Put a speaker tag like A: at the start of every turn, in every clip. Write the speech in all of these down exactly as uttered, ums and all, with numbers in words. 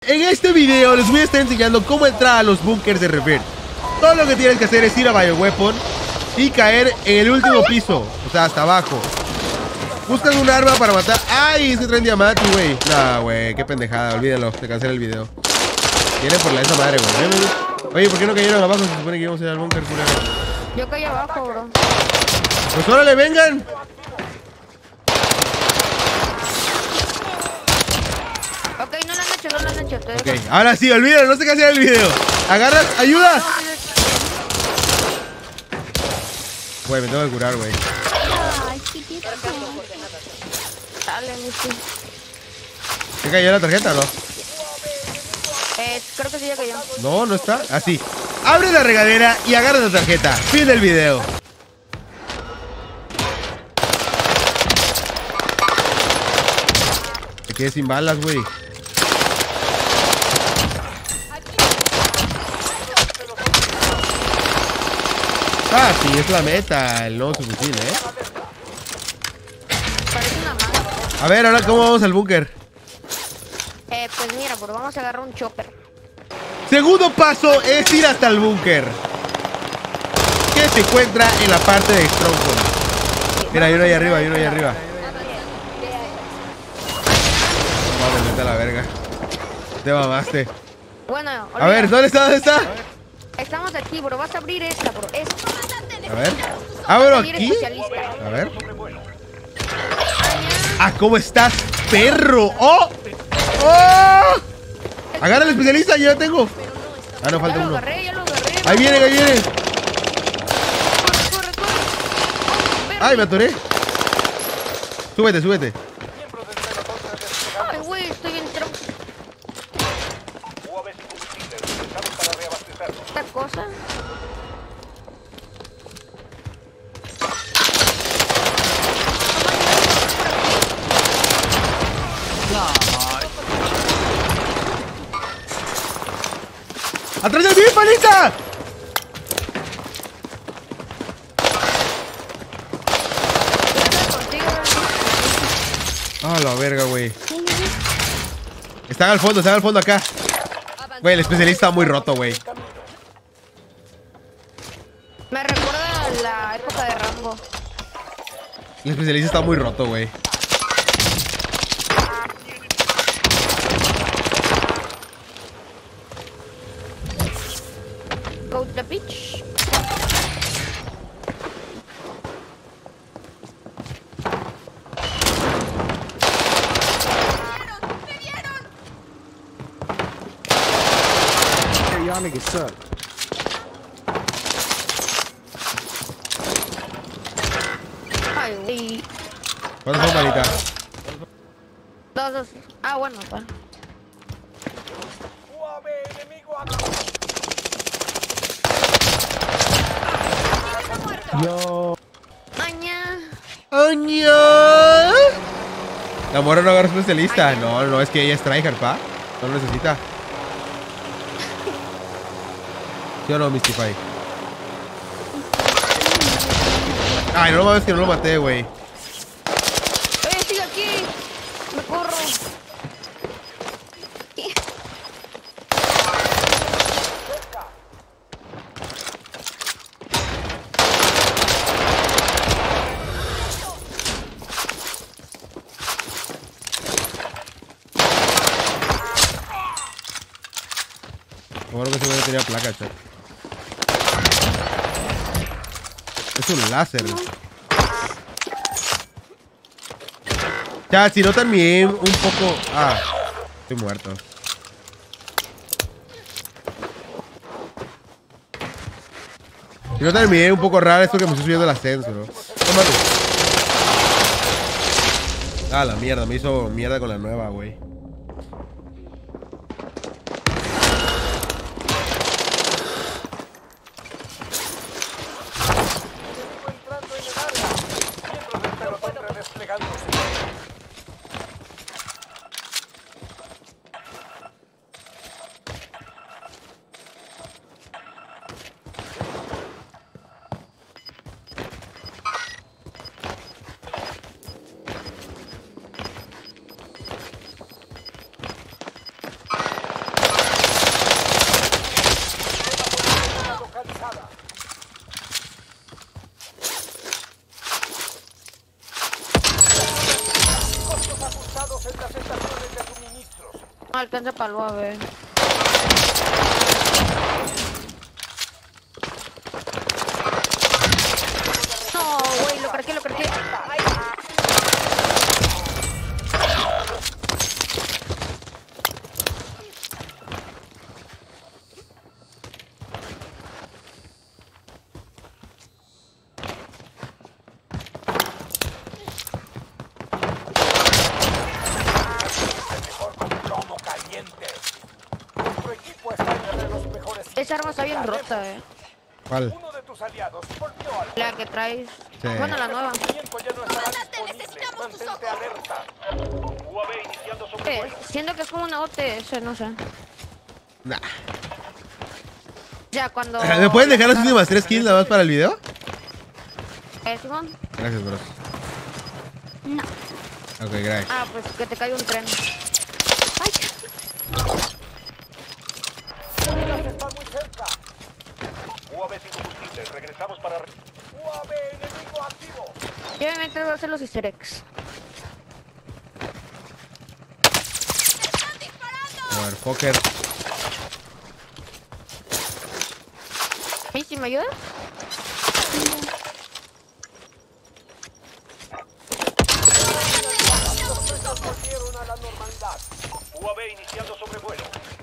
A: En este video les voy a estar enseñando cómo entrar a los búnkers de Rebirth. Todo lo que tienes que hacer es ir a Bioweapon y caer en el último piso, o sea, hasta abajo. Buscas un arma para matar. ¡Ay! Es que traen diamante, güey. Nah, güey, qué pendejada, olvídalo, te cancela el video. Vienen por la esa madre, güey. Oye, ¿por qué no cayeron abajo? Se supone que íbamos a ir al búnker, culero.
B: Yo caí abajo, bro.
A: Pues órale, vengan.
B: Ok, no lo han hecho, no lo han hecho.
A: Ok, ahora sí, olvídalo, no sé qué hacer el video. Agarras, ayuda. Güey, me tengo que curar, güey.
B: Ay, chiquito. Dale, Michi.
A: ¿Te cayó la tarjeta o no?
B: Eh, creo que sí ya cayó.
A: No, no está. Así. Abre la regadera y agarra la tarjeta. Fin del video. Te quedé sin balas, güey. Ah, sí, es la meta, el nuevo subfusil, ¿eh?
B: Parece una mano.
A: A ver, ahora, ¿cómo vamos al búnker?
B: Eh, pues mira, bro, vamos a agarrar un chopper.
A: Segundo paso es ir hasta el búnker, que se encuentra en la parte de Stronghold. Mira, hay uno ahí arriba, hay uno ahí arriba. Vamos, vete a la verga. Te mamaste.
B: Bueno, olvida.
A: A ver, ¿dónde está? ¿Dónde está?
B: Estamos aquí, bro. Vas a abrir esta, bro. Esta.
A: A ver. ¿Abro
B: Venir
A: aquí?
B: especialista.
A: A ver. Ah, ¿cómo estás, perro? ¡Oh! ¡Oh! Agarra al especialista, yo ya tengo. Ah, no, falta
B: Ya lo
A: uno.
B: agarré, ya lo agarré.
A: Ahí viene, ahí viene.
B: Corre, corre, corre.
A: Ay, me atoré. Súbete, súbete.
B: Ay, güey, estoy bien tronco. Esta cosa.
A: ¡Atrás de mí, panita! Ah, la verga, güey. Están al fondo, están al fondo acá. Güey, el especialista está muy roto, güey.
B: Me recuerda a la época de Rambo.
A: El especialista está muy roto, güey.
B: Go to the beach.
C: Hey, y'all niggas suck.
B: Ay, güey.
A: ¿Cuántos son, panita?
B: Dos, dos. Ah, bueno, pa.
C: Yo.
B: Maña.
A: ¡Aña! La morra no agarra especialista. No, no, es que ella es tryhard, pa. No lo necesita. ¿Sí o no, Mystify? Ay, no mames que no lo maté, güey.
B: ¡Eh, sigue aquí! ¡Me corro!
A: Bueno que ese güey no tenía placa, chat. Es un láser. Chat, si notan mi aim un poco... Ah, estoy muerto. Si notan mi aim un poco raro, es porque me estoy subiendo el ascenso, ¿no? Tómate. Ah, la mierda, me hizo mierda con la nueva, güey.
B: alcanza para el U A V. No, güey, lo craqué, lo craqué. Esa arma está bien rota, eh.
A: ¿Cuál?
C: Uno de tus aliados volvió al
B: La que traes.
A: Sí.
B: Bueno, la nueva.
C: movimiento ya no estará disponible. Mantente alerta. U A V iniciando su
B: ¿Qué?
C: vuelo.
B: Siento que es como una O T S, no sé.
A: Nah.
B: Ya cuando...
A: ¿Me pueden dejar las últimas tres kills nada más para el video?
B: ¿Eh, Simón?
A: Gracias, bros.
B: No.
A: Ok, gracias.
B: Ah, pues que te caiga un tren. Ay.
C: Está muy cerca. U A V sin combustible. Regresamos para... U A V enemigo activo.
B: Y obviamente voy a hacer los easter eggs.
A: A ver, Fokker.
B: ¿Y si me ayudas?
C: Volvieron a la normalidad. U A V iniciando sobrevuelo.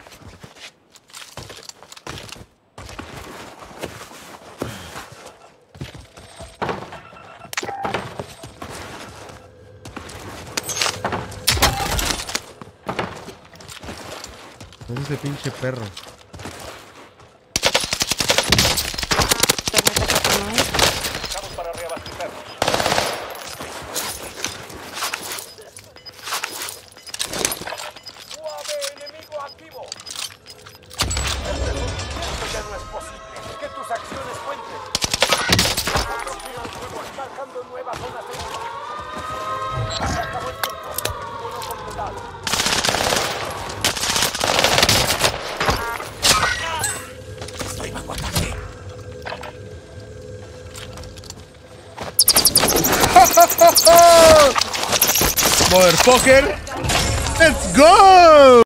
A: ¿Dónde es ese pinche perro?
C: Estamos para reabastecernos. U A V enemigo activo. El reconocimiento ya no es posible. Que tus acciones cuenten. El juego está alcanzando nuevas zonas de... Se acabó el tiempo. Objetivo no completado. Estoy bajo ataque.
A: Motherfucker. Let's go.